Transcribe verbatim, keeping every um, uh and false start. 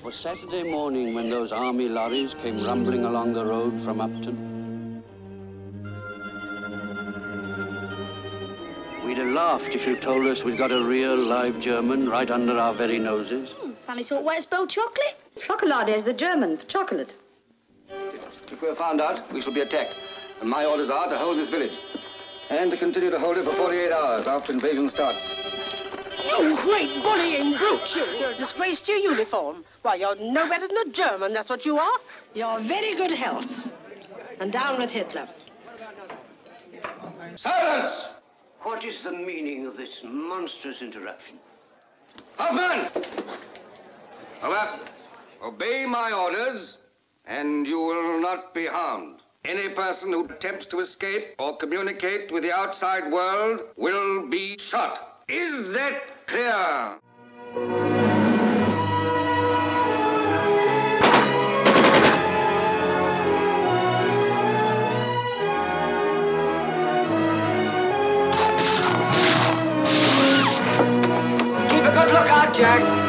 was Saturday morning when those army lorries came rumbling along the road from Upton. We'd have laughed if you told us we'd got a real live German right under our very noses. Hmm, funny sort of way to spell chocolate. Chocolade is the German for chocolate. If we're found out, we shall be attacked. And my orders are to hold this village. And to continue to hold it for forty-eight hours after invasion starts. You great bullying brute, you. You're a disgrace to your uniform. Why, you're no better than a German, that's what you are. You're very good health. And down with Hitler. Silence! What is the meaning of this monstrous interruption? Hoffman! However, obey my orders, and you will not be harmed. Any person who attempts to escape or communicate with the outside world will be shot. Is that clear? Keep a good lookout, Jack.